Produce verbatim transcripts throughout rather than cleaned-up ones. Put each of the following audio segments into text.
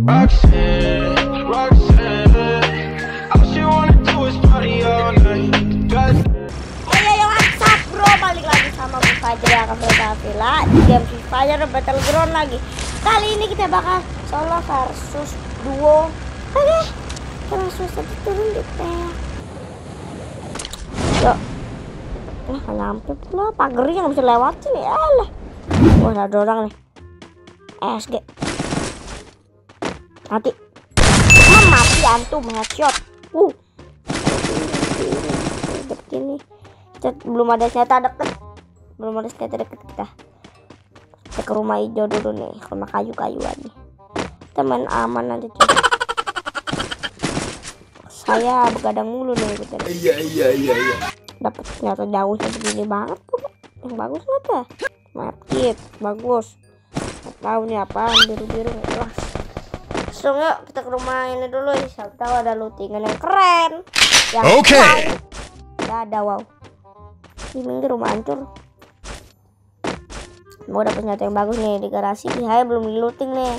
Roxanne, Roxanne, all she wanna do is party all night. Hey yo, what's up bro, balik lagi sama gue Fajar yang akan bertafila di game Free Fire Battleground lagi. Kali ini kita bakal solo versus duo. Oke, kita langsung saja turun di teh. Yuk, eh gak nyampe pula, pagernya gak bisa lewatin ya lah. Wah, ada orang nih. S G mati. Emang mati antum, headshot. Uh deket ini kita, belum ada senjata deket, belum ada senjata deket kita. Kita ke rumah hijau dulu nih, ke rumah kayu-kayuan nih. Kita main aman nanti cuy. Saya begadang mulu nih gitu. Iya iya iya iya. Dapat senjata jauhnya begini banget tuh. Yang bagus nggak tuh? Map kit bagus. Nggak tahu nih apaan, biru-biru nggak jelas. Langsung yuk kita ke rumah ini dulu. Siapa tahu ada lootingan yang keren. Oke. Okay. Gak ada, wow. Ini rumah hancur. Mau dapat senjata yang bagus nih di garasi. Saya belum di looting nih.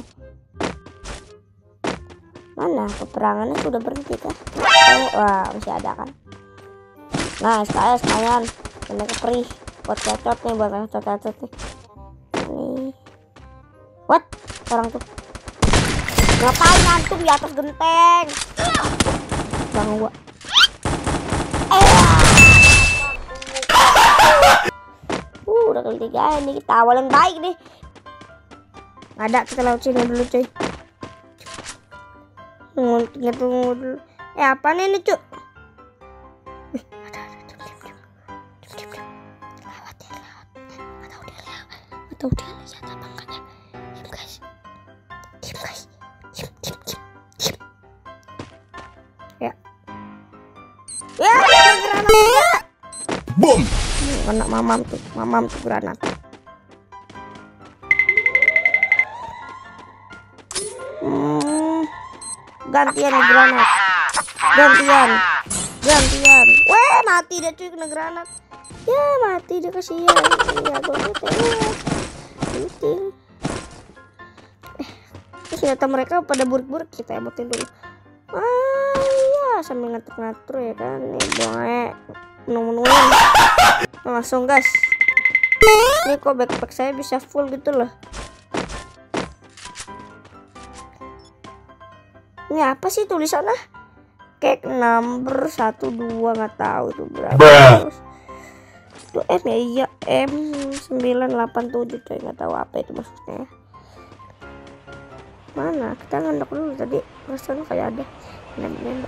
Mana peperangannya sudah berhenti kah? Eh, wah masih ada kan. Nah S K S lumayan. Kena keperih. Buat cocot nih, buat cocot-cocot nih. Ini. What? Orang tuh. Ngapain antum di atas genteng? Bang gua. Uh, udah kali tiga ini kita awal yang baik nih. Nggak ada, kita lewat sini dulu cuy. Tunggu, tunggu, tunggu dulu. Eh apa nih ini cuy? Ada, ada, diam, diam, diam, diam, diam. Lewat ya, lewat. Nggak tahu dia lewat, nggak tahu dia lihat apa enggak ya. Diam guys, diam guys, diam, diam, diam, diam. Ya, ya, granatnya. Boom. Kena mamam tuh, mamam tuh granat. Hmm, gantian nih granat, gantian, gantian. Weh mati dia cuy kena granat. Ya mati dia, kasihan. Ya gue tewas. Penting. Eh, terus ternyata mereka pada burik-burik, kita emotin dulu. Ah iya, sambil ngatur-ngatur ya kan. Nih boe, menung-menungin. Langsung gas. Ini kok backpack saya bisa full gitu loh. Ini apa sih tulisannya? Cake number satu dua, nggak tahu itu berapa. Itu M ya, iya M sembilan delapan tujuh coy, nggak tahu apa itu maksudnya. Mana? Kita ngendok dulu tadi. Rasanya kayak ada. Nendok.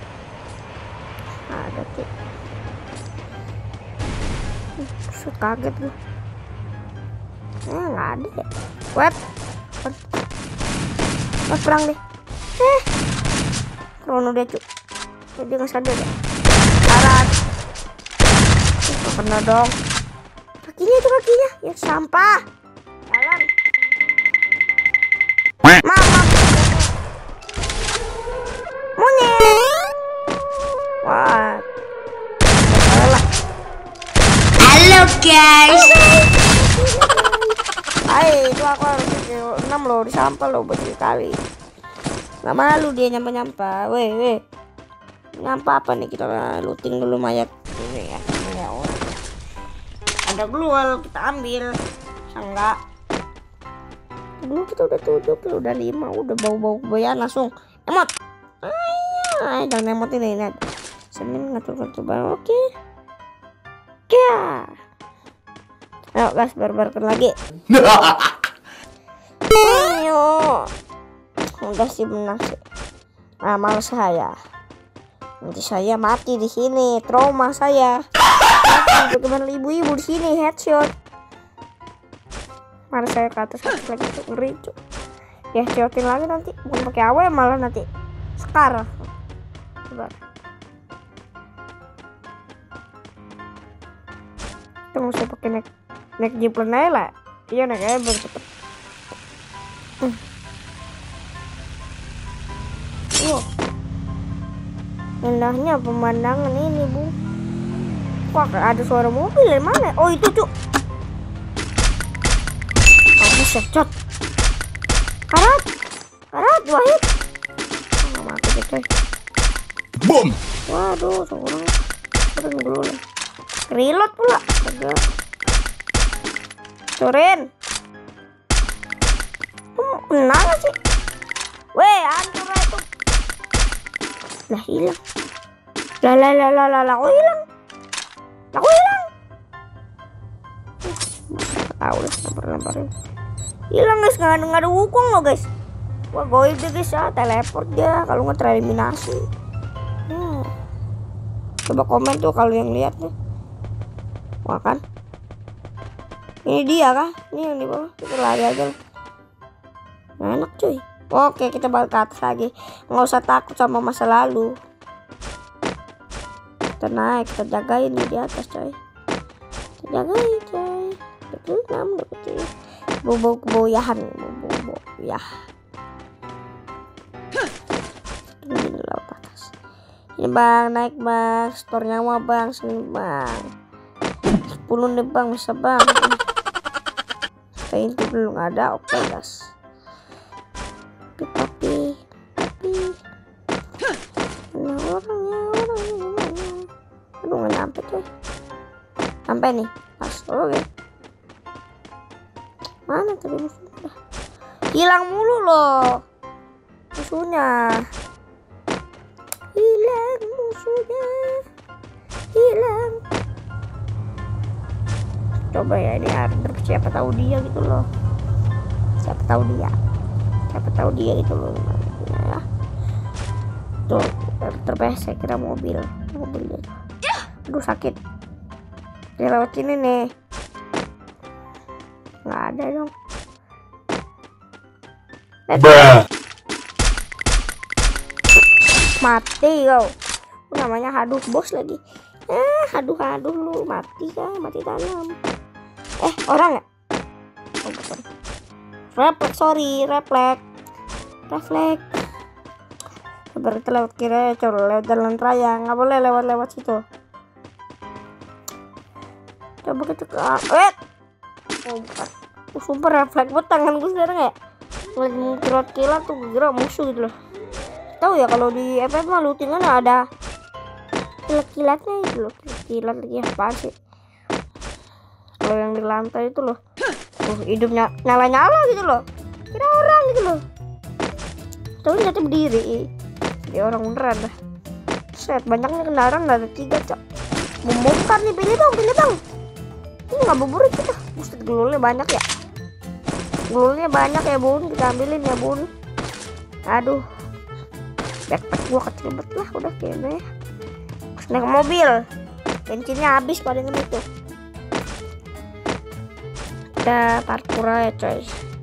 Ada tuh. Shoot, kaget gue. Eh nggak ada ya. What? What, perang deh. Eh Krono dia cuy. Dia nggak sadar ya. Karat. Nggak kena dong. Kakinya itu kakinya. Ya sampah. Jalan. Mama. Monyet. Wah. Salah. Halo guys. Hai, itu aku harus enam loh, disampah loh buat kali. Nggak malu dia nyampa-nyampa. Weh, weh. Nyampa apa nih, kita looting dulu mayat ini ya. Ya oh. Ada glual, kita ambil. Enggak. Dulu kita udah tujuh, udah lima, udah bau-bau boyan langsung. Emot. Ayo, jangan emot ini, Nat. Senin ngatur-ngatur baru. Oke. Ya. Ayo gas, barbarkan lagi. Ayo. Udah sih menang sih. Nah, males saya. Nanti saya mati di sini, trauma saya. Mati bagaimana ibu-ibu di sini, headshot. Males saya ke atas atas lagi tuh, ngeri cuy. Ya headshotin lagi nanti, bukan pakai A W malah nanti. Sekarang. Coba. Kita nggak usah pakai naik naik jeep aja lah. Iya naik aja biar cepet. Hmm. Wow. Indahnya pemandangan ini bu. Wah ada suara mobil dari mana? Oh itu cuk. Kamu secot. Karat, karat. hit, dua hit. Oh, mati deh coy. Boom. Waduh, seorang keren dulu nih. Reload pula. Agak. Corin. Oh, menang sih. Weh, hancur lah itu. Lah hilang. Lah lah lah lah lah, lah kok hilang? Lah kok hilang? Tahu lah, lempar-lemparin. Hilang guys, nggak ada, nggak ada wukong loh guys. Wah goib deh guys ya, teleport dia kalau nggak tereliminasi. Hmm. Coba komen tuh kalau yang lihat nih. Wah kan? Ini dia kah? Ini yang di bawah. Kita lari aja lah. Enak cuy. Oke, kita balik ke atas lagi. Nggak usah takut sama masa lalu. Kita naik, kita jagain di atas coy. Kita jagain coy. Betul enam betul. Bobo keboyahan, bobo ya. Ini di laut atas. Ini bang, naik bang. Store nyawa bang, sini bang. sepuluh nih bang, bisa bang. Kayak itu belum ada, oke guys. Tapi, tapi, nah orangnya, orangnya gimana? Aduh nggak nyampe coy. Sampai nih, pas, oke. Mana tadi musuhnya? Hilang mulu loh musuhnya. Hilang musuhnya. Hilang. Coba ya ini harder, siapa tahu dia gitu loh. Siapa tahu dia. Siapa tahu dia gitu loh. Ya. Tuh, terpes saya kira mobil. Mobilnya. Aduh sakit. Dia lewat sini nih. Nggak ada dong. Mati kau. Namanya haduh bos lagi. Eh haduh haduh lu mati kan, mati dalam. Eh orang ya? Oh bukan. Refleks, sorry, refleks. Refleks. Sabar kita lewat kiri, coba lewat jalan raya, nggak boleh lewat-lewat situ. Coba kita ke eh. Oh bukan. Uh, sumpah refleks buat tangan gue sekarang ya. Ngeliat kilat-kilat tuh kira musuh gitu loh. Tahu ya kalau di F F mah lutingan ada kilat-kilatnya itu loh. Kilat lagi apa sih? Kalau yang di lantai itu loh. Tuh hidupnya nyala-nyala gitu loh. Kira orang gitu loh. Tapi ternyata berdiri. Dia orang beneran dah. Set banyaknya kendaraan ada tiga cok. Membongkar nih, pilih bang, pilih bang. Ini nggak beburit kita. Buset gelulnya banyak ya. Gelulnya banyak ya bun, kita ambilin ya bun. Aduh, backpack gua kecil banget lah, udah kayaknya. Naik mobil, bensinnya habis pada ini tuh. Kita parkur ya coy.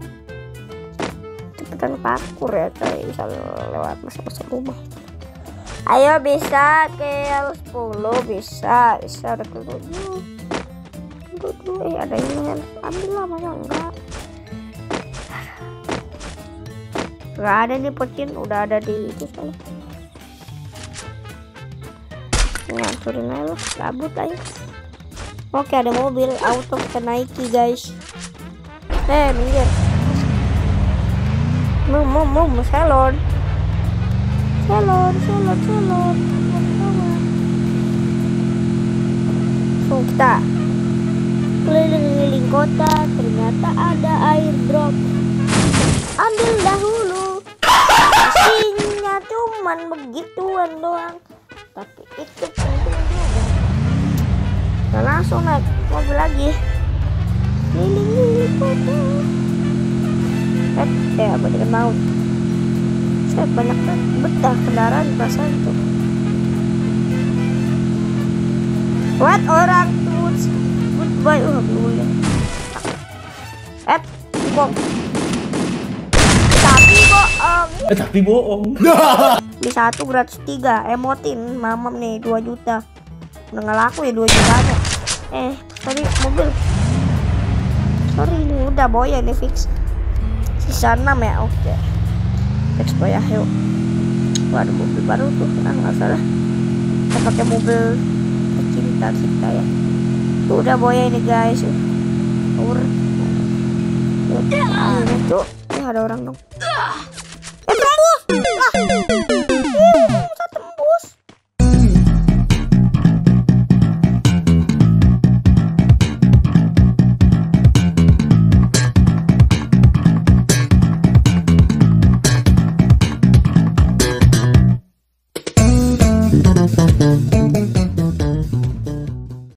Cepetan parkur ya coy, bisa lewat masa-masa rumah. Ayo bisa ke L sepuluh, bisa, bisa udah ke tujuh. Tuh, eh ada ini kan, ambil lah masa enggak. Enggak ada nih pocin, udah ada di itu soalnya. Ngancurin aja loh, kabut aja. Oke ada mobil auto kita naiki guys. Eh minggir. Mau mau mau salon. Salon, salon, salon. So kita keliling-keliling kota, ternyata ada airdrop. Ambil dahulu. Pastinya cuman begituan doang. Tapi itu penting juga. Kita langsung naik mobil lagi. Keliling-keliling kota. Eh, ya berikan maut. Saya banyak betah kendaraan perasaan itu. What orang tuh goodbye, oh boleh. Eh, bohong. Tapi bohong. Eh, tapi bohong. Di satu gratis tiga emotin mamam nih dua juta. Udah nggak laku ya dua jutanya. Eh, sorry mobil. Sorry ini udah boy ya ini fix. Sisa enam ya, oke. Okay. Fix boy ya, yuk. Waduh mobil baru tuh, nah nggak salah. Kita pakai mobil kecintaan kita ya. Tuh udah boy ini guys. Ur. Yuk, ah, tuh. Eh, ada orang dong.